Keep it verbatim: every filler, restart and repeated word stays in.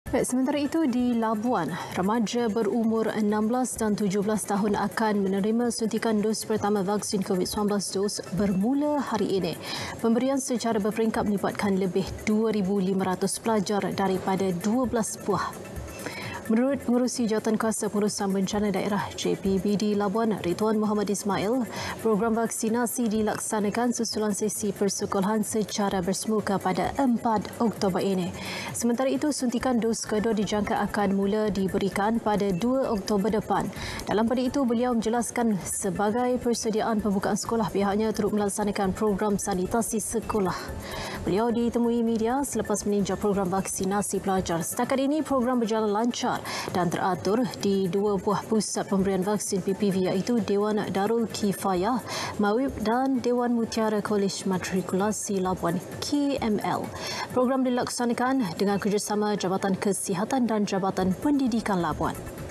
Baik, sementara itu di Labuan, remaja berumur enam belas dan tujuh belas tahun akan menerima suntikan dos pertama vaksin COVID sembilan belas dos bermula hari ini. Pemberian secara berperingkat melibatkan lebih dua ribu lima ratus pelajar daripada dua belas buah. Menurut Pengerusi Jawatankuasa Pengurusan Bencana Daerah J P B D Labuan, Ridwan Muhammad Ismail, program vaksinasi dilaksanakan susulan sesi persekolahan secara bersemuka pada empat Oktober ini. Sementara itu, suntikan dos kedua dijangka akan mula diberikan pada dua Oktober depan. Dalam pada itu, beliau menjelaskan sebagai persediaan pembukaan sekolah, pihaknya turut melaksanakan program sanitasi sekolah. Beliau ditemui media selepas meninjau program vaksinasi pelajar. Setakat ini, program berjalan lancar dan teratur di dua buah pusat pemberian vaksin P P V iaitu Dewan Darul Kifayah Mawib dan Dewan Mutiara Kolej Matrikulasi Labuan K M L. Program dilaksanakan dengan kerjasama Jabatan Kesihatan dan Jabatan Pendidikan Labuan.